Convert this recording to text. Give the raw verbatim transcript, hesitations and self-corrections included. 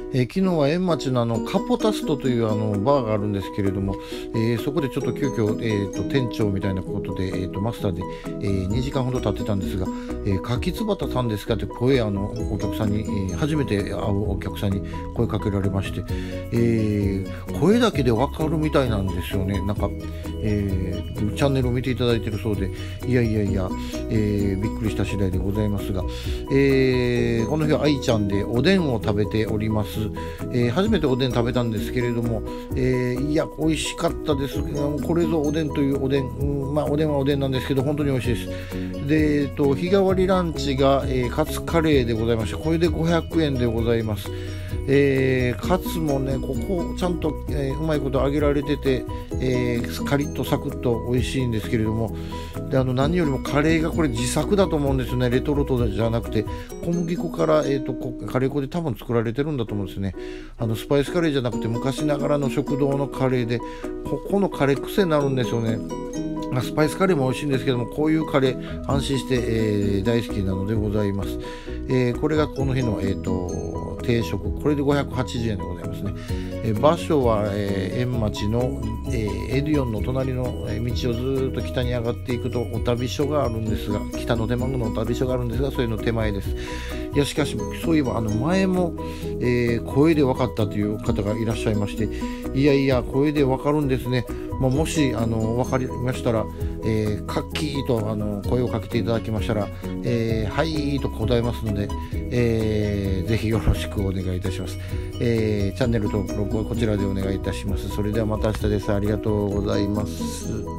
えー昨日は円町のあのカポタストというあのバーがあるんですけれども、えーそこでちょっと急遽、えーと店長みたいなことで、えーとマスターで、えーにじかんほど経ってたんですが、えー、柿つばたさんですかって声、あのお客さんに、えー初めて会うお客さんに声かけられまして、えー声だけでわかるみたいなんですよね。なんか、えーチャンネルを見ていただいているそうで、いやいやいや、えーびっくりした次第でございますが、えーこの日は愛ちゃんでおでんを食べております。えー初めておでん食べたんですけれども、えーいや美味しかったです。うんこれぞおでんというおでん、うんまあおでんはおでんなんですけど本当に美味しいです。で、えっと日替わりランチが、えーカツカレーでございまして、これでごひゃくえんでございます。えーカツもね、ここちゃんと、えーうまいこと揚げられてて、えーカリッとサクッと美味しいんですけれども、であの何よりもカレーがこれ自作だと思うんですよね。レトルトじゃなくて小麦粉から、えー、とこカレー粉で多分作られてるんだと思うんですね。あのスパイスカレーじゃなくて昔ながらの食堂のカレーで、ここのカレー癖になるんですよね。まあスパイスカレーも美味しいんですけども、こういうカレー安心して、えー大好きなのでございます。えーこれがこの日の、えー、と定食、これでごひゃくはちじゅうえんでございますね。えー場所は、えー、円町の、えーエディオンの隣のえー道をずーっと北に上がっていくとお旅所があるんですが、北の手間のお旅所があるんですが、それの手前です。いやしかしそういえばあの前も、えー声で分かったという方がいらっしゃいまして、いやいや声で分かるんですね。まあ、もしあの分かりましたら、えー、カッキーとあの声をかけていただきましたら、えー、はいと答えますので、えーぜひよろしくお願いいたします。えーチャンネル登録はこちらでお願いいたします。それではまた明日です。ありがとうございます。